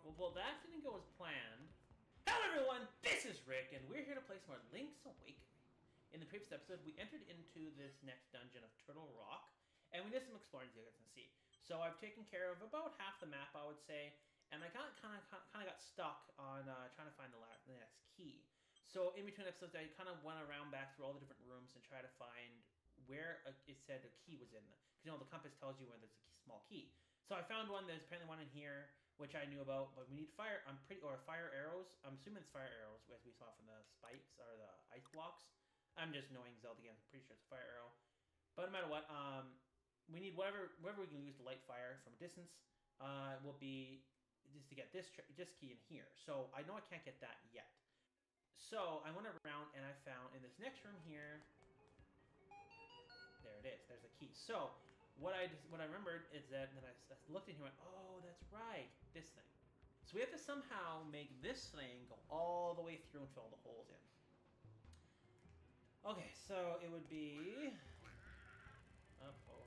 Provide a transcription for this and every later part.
Well, that didn't go as planned. Hello everyone, this is Rick, and we're here to play some more Link's Awakening. In the previous episode, we entered into this next dungeon of Turtle Rock, and we did some exploring, as you guys can see. So I've taken care of about half the map, I would say, and I kind of got stuck on trying to find the next key. So in between episodes, I kind of went around back through all the different rooms and tried to find where it said a key was in. Because the compass tells you when there's a small key. So I found one. There's apparently one in here, which I knew about, but we need fire. Fire arrows. I'm assuming it's fire arrows, as we saw from the spikes or the ice blocks. I'm just knowing Zelda again. I'm pretty sure it's a fire arrow. But no matter what, we need whatever we can use to light fire from a distance. Will be just to get this key in here. So I know I can't get that yet. So I went around and I found in this next room here. There it is. There's a key. So what I remembered is that then I looked in here and went, oh, that's right, this thing. So we have to somehow make this thing go all the way through and fill all the holes in. Okay, so it would be up over.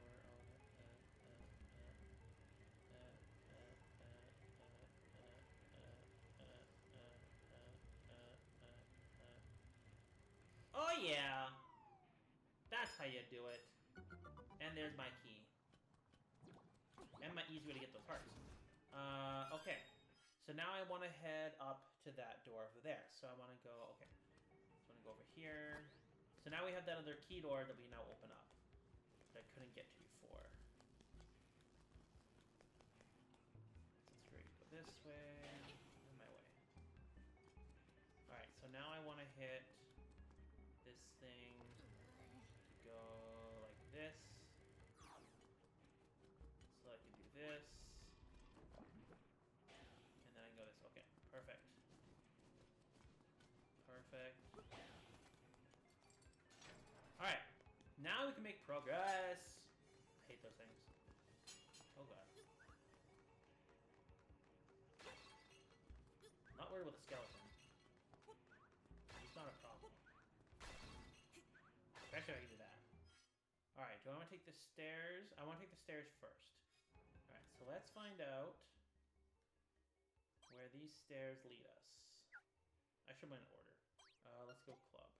Oh yeah, that's how you do it. And there's my key. And my easy way to get those hearts. Okay. So now I want to head up to that door over there. So I want to go, okay. So I want to go over here. So now we have that other key door that we now open up. That I couldn't get to before. Let's go this way. And my way. Alright, so now I want to hit this thing. Go like this. So I can do this. And then I can go this. Okay, perfect. Perfect. Alright. Now we can make progress. I hate those things. Oh god. Not worried about the skeleton. It's not a problem. Actually, I can do that. Alright, do I want to take the stairs? I want to take the stairs first. Alright, so let's find out where these stairs lead us. I should win in order. Let's go club.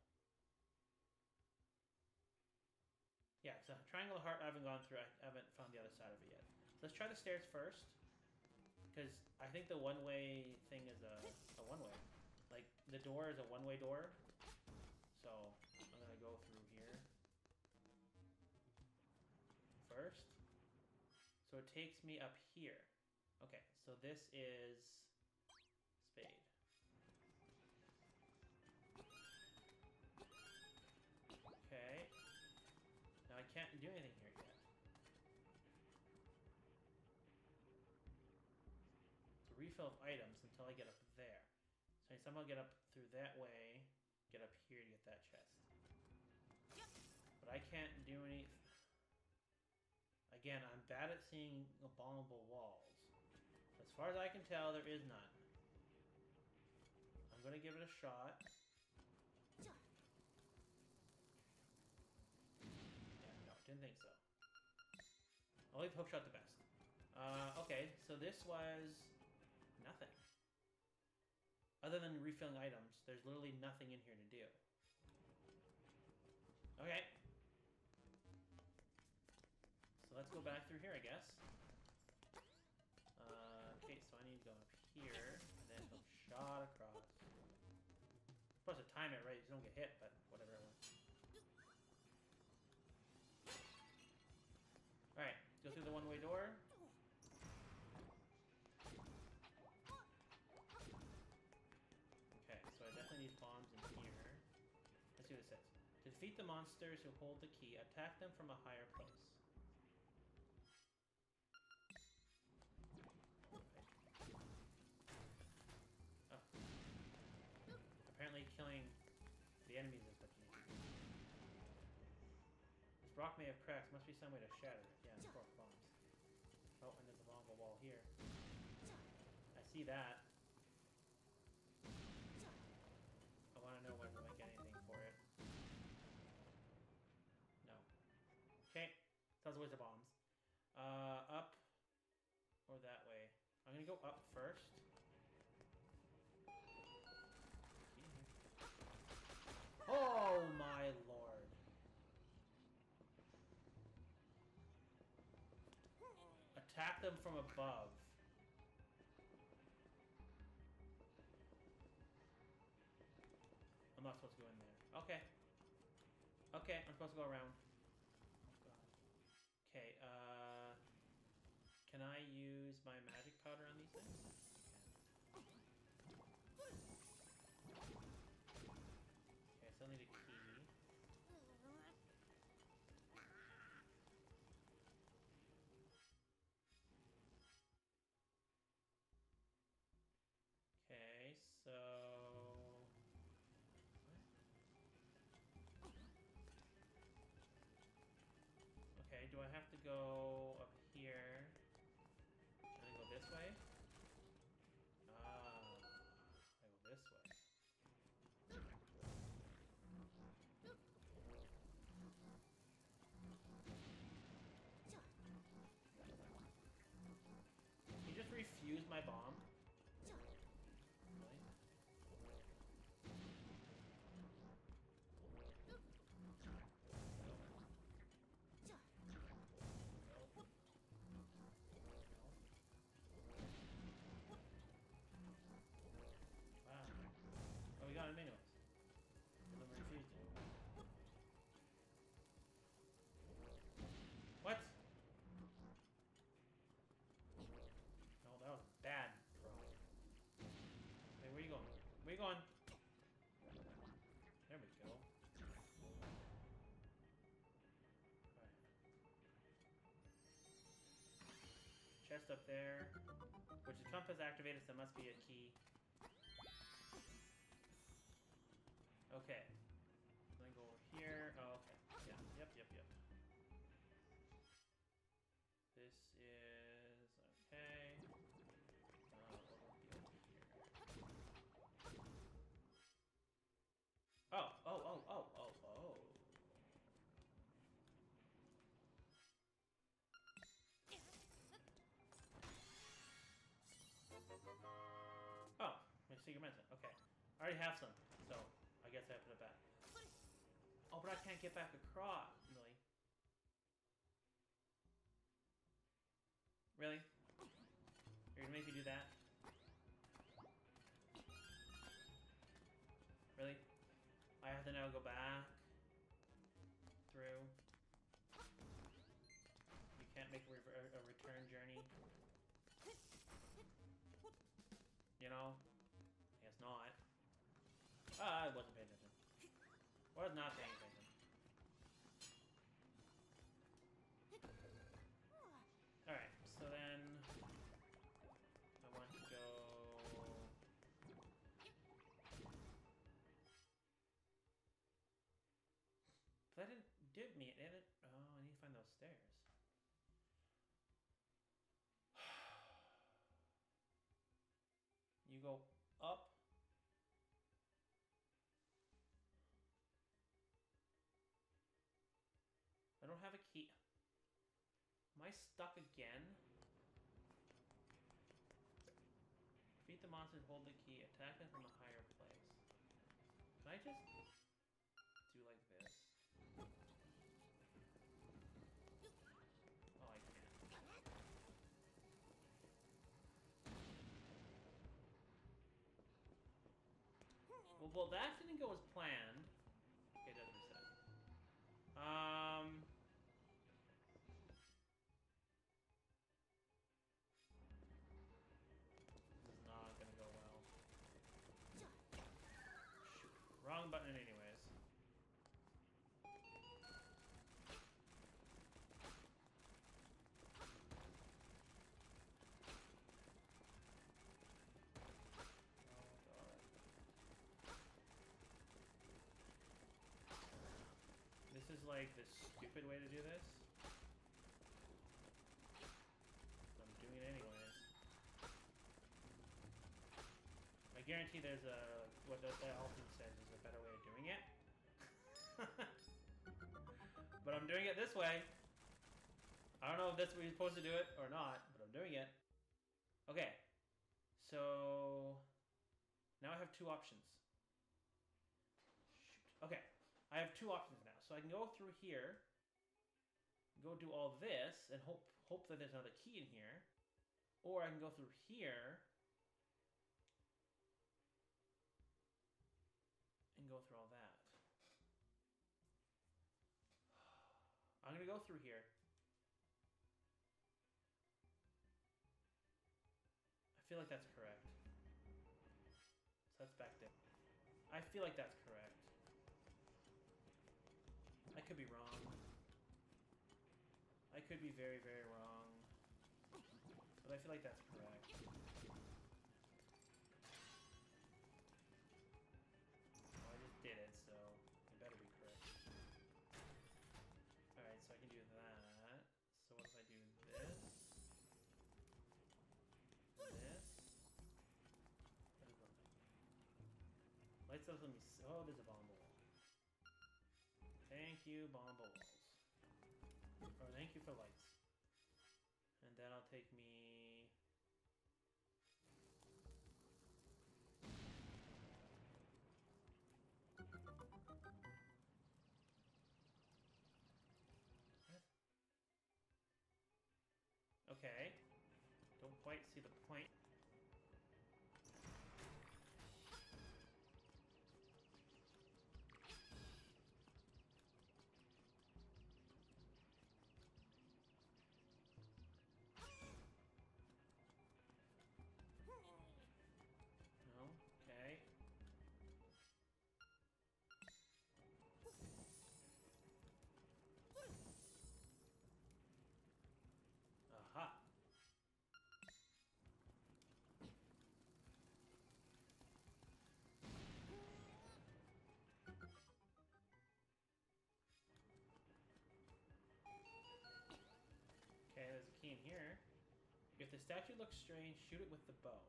Yeah, so Triangle of Heart I haven't gone through. I haven't found the other side of it yet. So let's try the stairs first. Because I think the one-way thing is a one-way. Like, the door is a one-way door. So, I'm going to go through here first. So it takes me up here. Okay, so this is spade. Okay. Now I can't do anything here yet. So refill of items until I get up there. So I somehow get up through that way. Get up here to get that chest. But I can't do any... Again, I'm bad at seeing abominable walls. As far as I can tell, there is none. I'm gonna give it a shot. Yeah, no, didn't think so. I'll leave hookshot the best. Okay, so this was... nothing. Other than refilling items, there's literally nothing in here to do. Okay. So let's go back through here, I guess. Okay, so I need to go up here, and then go shot across. Supposed to time it right, so you don't get hit, but whatever. Alright, go through the one-way door. Okay, so I definitely need bombs in here. Let's see what it says. To defeat the monsters who hold the key, attack them from a higher place. Oh. Apparently killing the enemies is the key. This rock may have cracks. Must be some way to shatter it. Yeah, it's four bombs. Oh, and there's a lava wall here. I see that. I want to know whether I get anything for it. No. Okay. Sounds always the bombs. Up or that way. I'm gonna go up first. attack them from above. I'm not supposed to go in there. Okay. Okay, I'm supposed to go around. Oh god. Okay, can I use my magic powder on these things? Okay, I still need a key. Okay, so... Okay, do I have to go up here and then go this way? Ah, I go this way. He just refused my bomb? Really? Wow. Oh, we got him anyways. Never refused it. What? No, that was bad, bro. Hey, where you going? Where you going? There we go. Alright. Chest up there. Which the compass activated, so there must be a key. Okay. Then go over here. Oh, okay. Yeah. Yep. This is okay. What will be over here? Oh. Oh, my secret medicine. Okay. I already have some, so I guess I put it back. Oh, but I can't get back across. Really? Really? You're gonna make me do that? Really? I have to now go back through. You can't make a return journey. You know? I guess not. I wasn't paying attention. Was not paying attention. Alright, so then I want to go... But that didn't give me it. Oh, I need to find those stairs. You go up. I don't have a key. Am I stuck again? Defeat the monsters, hold the key, attack them from a higher place. Can I just do like this? Oh, I can't. Well, that didn't go as planned. Okay, it doesn't reset. This is not gonna go well. Shoot. Wrong button anyways. This is like the stupid way to do this. But I'm doing it anyways. I guarantee there's a, what that Alton says is a better way of doing it. But I'm doing it this way. I don't know if that's what you're supposed to do it or not, but I'm doing it. Okay. So now I have two options. Shoot. Okay. I have two options now. So I can go through here, go do all this, and hope that there's another key in here. Or I can go through here and go through all that. I'm gonna go through here. I feel like that's correct. So that's back there. I feel like that's correct. I could be wrong. I could be very, very wrong. But I feel like that's correct. Well, I just did it, so it better be correct. Alright, so I can do that. So what if I do this? This? What is that? Lights up, let me see. Oh, there's a bomb wall. Thank you, bomb walls. Or thank you for lights. And that'll take me... What? Okay. Don't quite see the point. No? Okay. Aha! Okay, there's a key in here. If the statue looks strange, shoot it with the bow.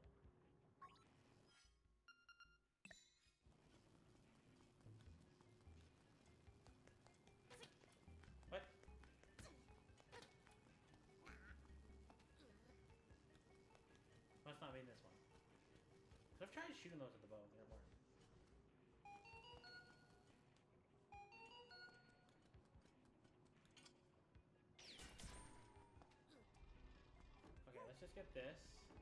What? Must not be in this one. So I've tried shooting those at the bow, they don't work. Okay, let's just get this.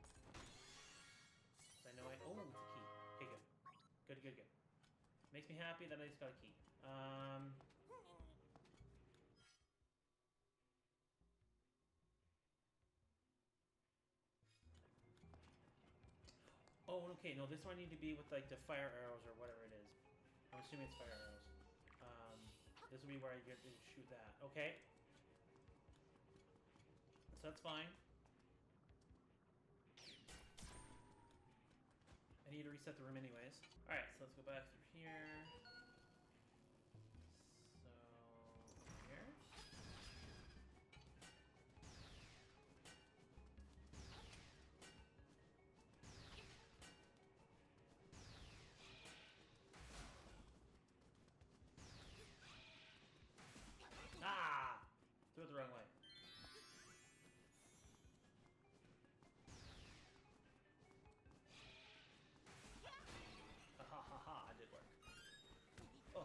I know oh, it's a key. Okay, good. Good, good, good. Makes me happy that I just got a key. Oh, okay, no, this one need to be with, like, the fire arrows or whatever it is. I'm assuming it's fire arrows. This will be where I get to shoot that. Okay. So that's fine. I need to reset the room anyways. Alright, so let's go back through here. So, here. Ah! Threw it the wrong way. Ha ha ha ha, it did work. Oh.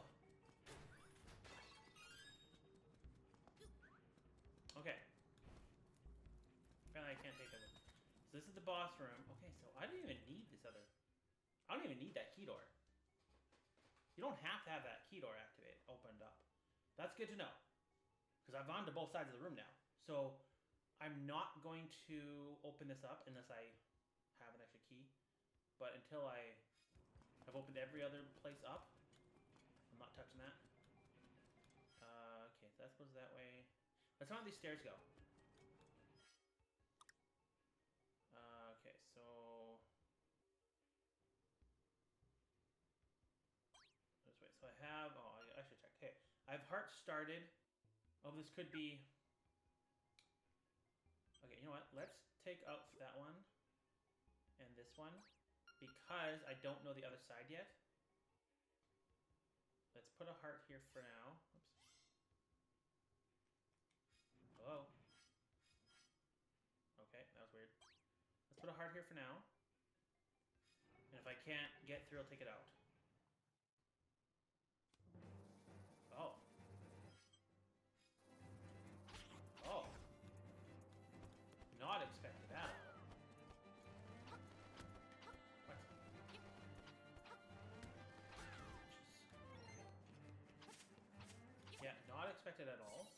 Okay. Apparently I can't take that one. So this is the boss room. Okay, so I don't even need this other... I don't even need that key door. You don't have to have that key door activated, opened up. That's good to know. Because I've gone to both sides of the room now. So I'm not going to open this up unless I have an extra key. But until I have opened every other place up, I'm not touching that. Okay, so that goes that way. Let's see how these stairs go. Okay, so... This way. So I have... Oh, I should check. Okay, I have heart started. Oh, this could be... Okay, you know what? Let's take out that one and this one because I don't know the other side yet. Let's put a heart here for now. Oops. Hello? Okay, that was weird. Let's put a heart here for now. And if I can't get through, I'll take it out. Oh. Oh. affected at all.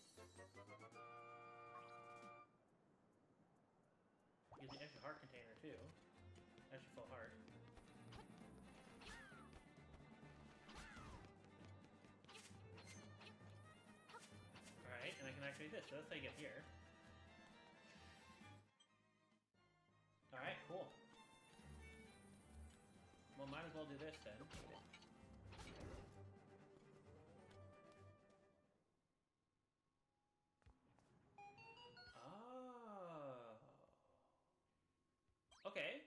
Use the extra heart container too. Extra full heart. Alright, and I can activate this, so let's say get here. Alright, cool. Well, might as well do this then. Oh. Okay.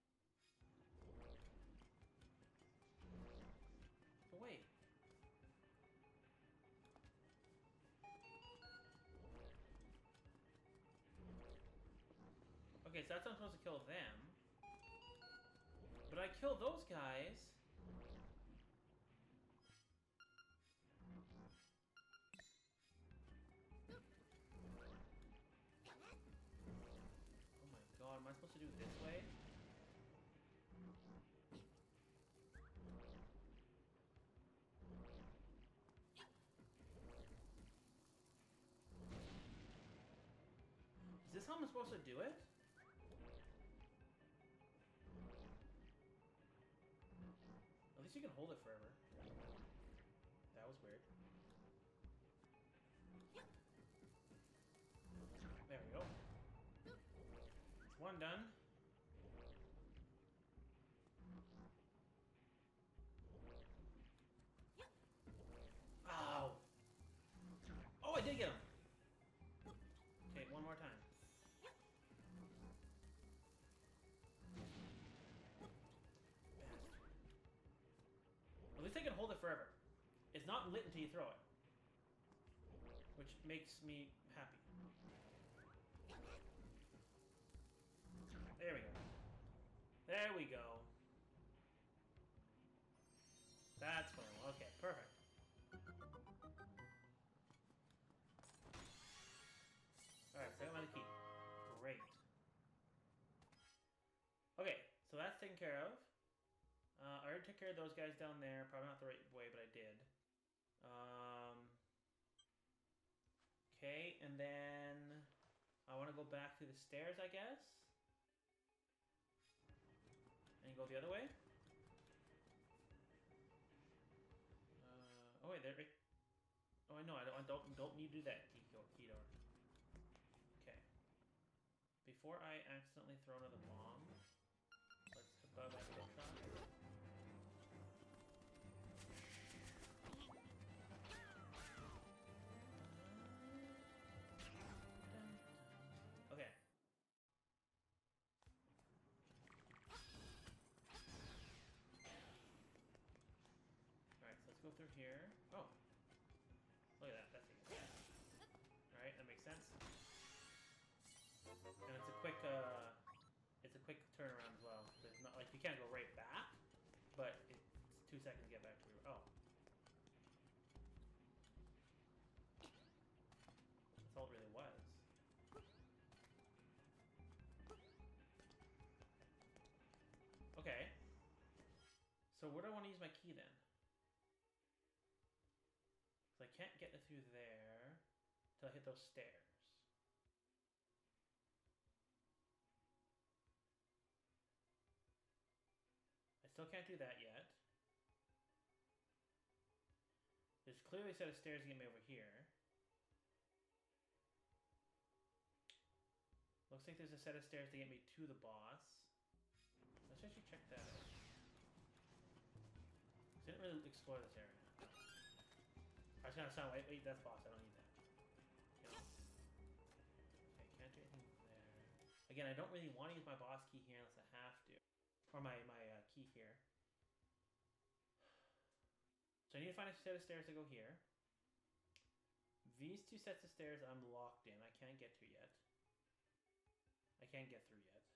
But wait. Okay, so that's how I'm supposed to kill them. But I kill those guys. Oh my god, am I supposed to do it this way? Is this how I'm supposed to do it? At least you can hold it forever. That was weird. There we go. It's one done. Ow! Oh, I did get him! Okay, one more time. At least I can hold it forever. It's not lit until you throw it. Which makes me happy. There we go. There we go. That's fine. Okay, perfect. Alright, so I got my key. Great. Okay, so that's taken care of. I already took care of those guys down there. Probably not the right way, but I did. Okay, and then I want to go back to the stairs, I guess. And go the other way. Oh wait, there. Oh, I know. I don't need to do that, Keydor. Okay. Before I accidentally throw another bomb, let's hit that hook shot. Okay. Alright, so let's go through here. Oh. Look at that. That's it. Alright, that makes sense. And it's a quick turnaround as well. There's not like you can't go right back, but it's 2 seconds to get back to your That's all it really was. Okay. So where do I want to use my key then? Because I can't get it through there till I hit those stairs. I still can't do that yet. There's clearly a set of stairs to get me over here. Looks like there's a set of stairs to get me to the boss. Let's actually check that out. I didn't really explore this area. I was gonna sound, wait, that's boss, I don't need that. Okay, can't do anything there. Again, I don't really want to use my boss key here unless I have to. Or my key here. So I need to find a set of stairs to go here. These 2 sets of stairs I'm locked in. I can't get to yet. I can't get through yet.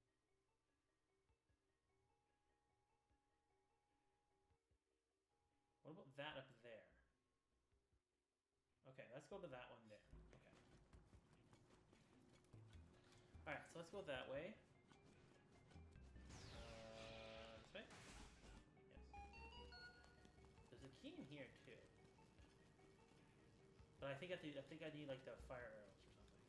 What about that up there? Okay, let's go to that one there. Okay. Alright, so let's go that way. This way? Yes. There's a key in here too. But I think I need like the fire arrows or something.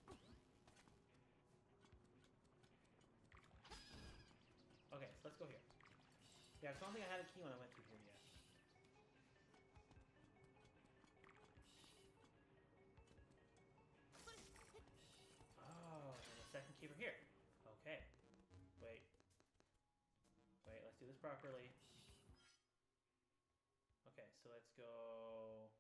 Okay, so let's go here. Yeah, I don't think I had a key when I went through here yet. Oh, and a second key over here. Okay. Wait. Wait, let's do this properly. Okay, so let's go...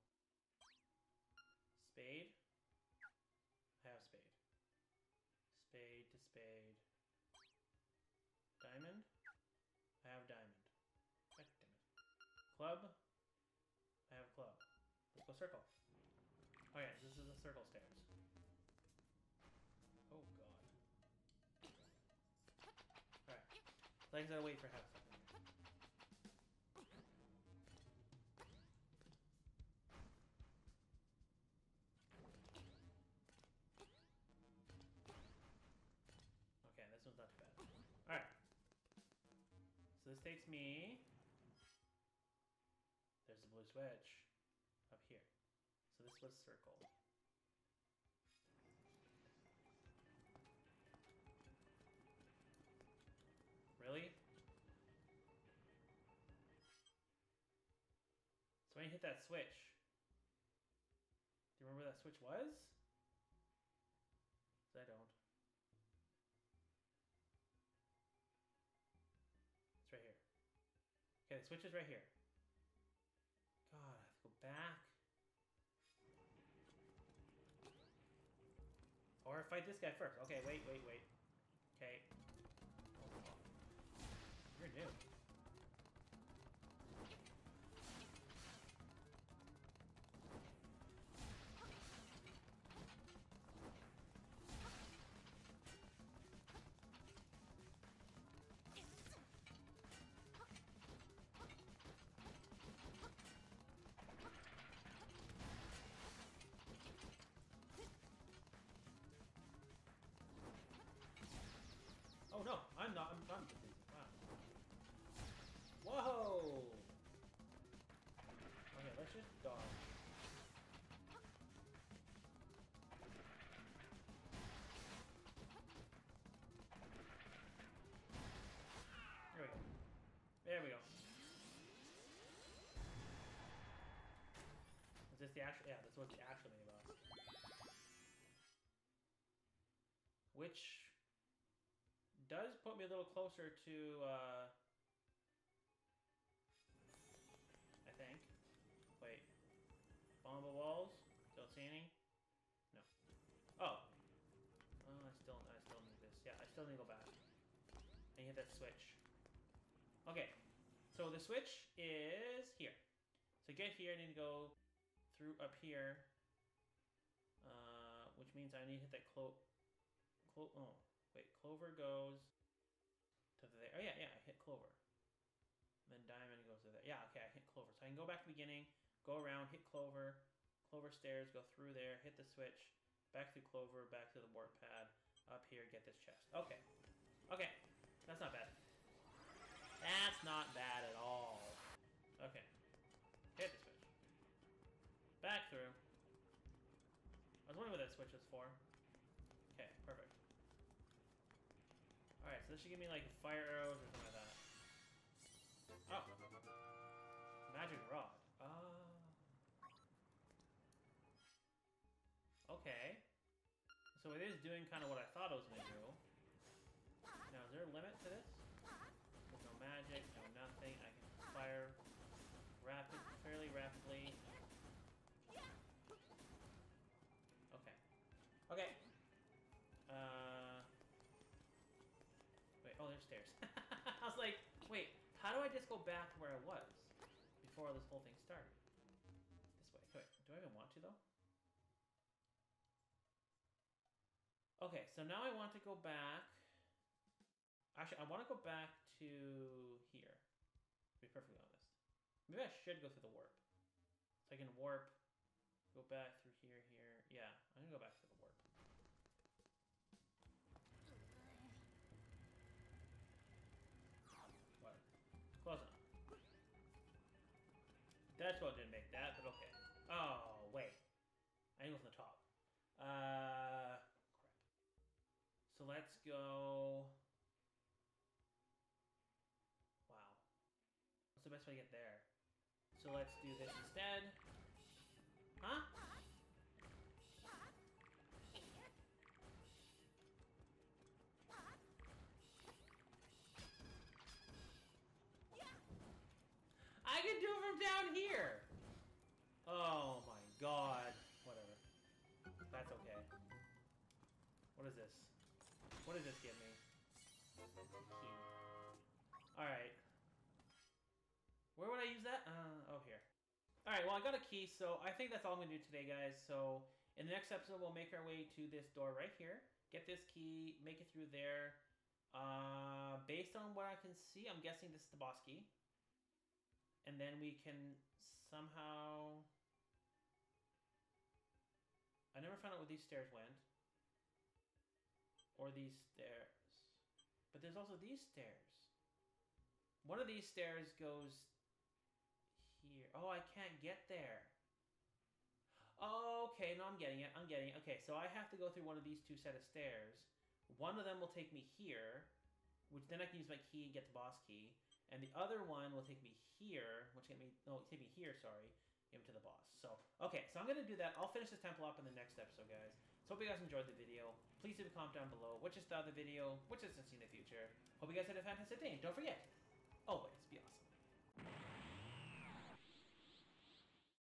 Spade. I have spade. Spade to spade. Diamond. I have diamond. God damn it. Club. I have club. Let's go circle. Okay, this is the circle stairs. Oh god. Alright. So I gotta wait for half a second. Okay, this one's not too bad. Alright. So this takes me... There's the blue switch. Up here. So this was circle. Really? So when you hit that switch... Do you remember where that switch was? 'Cause I don't. It's right here. Okay, the switch is right here. God, I have to go back. Or fight this guy first. Okay, wait. Okay. You're new. Oh no, I'm not. I'm confused. Wow. Whoa! Okay, let's just dodge. There we go. There we go. Is this the actual? Yeah, this was the actual mini boss. Which does put me a little closer to, I think. Wait. Vulnerable walls? Don't see any? No. Oh. Oh, I still need this. Yeah, I still need to go back. And hit that switch. Okay. So the switch is here. So get here, I need to go through up here. Which means I need to hit that oh. Wait, Clover goes to there. Oh, yeah, I hit Clover. And then Diamond goes to there. Yeah, okay, I hit Clover. So I can go back to the beginning, go around, hit Clover, Clover stairs, go through there, hit the switch, back through Clover, back to the warp pad, up here, get this chest. Okay. Okay. That's not bad. That's not bad at all. Okay. Hit the switch. Back through. I was wondering what that switch was for. Okay, perfect. Alright, so this should give me like fire arrows or something like that. Oh. Magic rod. Okay. So it is doing kind of what I thought it was going to do. Now, is there a limit to this? There's no magic, no nothing. I can fire fairly rapidly. Okay. Okay. Wait, oh, there's stairs. I was like, wait, how do I just go back to where I was before this whole thing started? This way. Wait, do I even want to, though? Okay, so now I want to go back. Actually, I want to go back to here, to be perfectly honest. Maybe I should go through the warp. So I can warp, go back through here. Yeah, I'm going to go back through the warp. What? Close enough. That's what didn't make that, but okay. Oh, wait. I can go from the top. Crap. So let's go... Wow. What's the best way to get there? So let's do this instead. Huh? I can do it from down here! Oh my god. Whatever. That's okay. What is this? What does this give me? Key. Alright. Where would I use that? Oh, here. Alright, well, I got a key, so I think that's all I'm going to do today, guys. So, in the next episode, we'll make our way to this door right here. Get this key, make it through there. Based on what I can see, I'm guessing this is the boss key. And then we can somehow... I never found out where these stairs went. Or these stairs. But there's also these stairs. One of these stairs goes here. Oh, I can't get there. Okay, no, I'm getting it. I'm getting it. Okay, so I have to go through one of these two set of stairs. One of them will take me here, which then I can use my key and get the boss key. And the other one will take me here, which take me here, sorry, into the boss. So, okay, so I'm going to do that. I'll finish this temple up in the next episode, guys. So hope you guys enjoyed the video. Please leave a comment down below what you thought of the video, what you want to see in the future. Hope you guys had a fantastic day. And don't forget,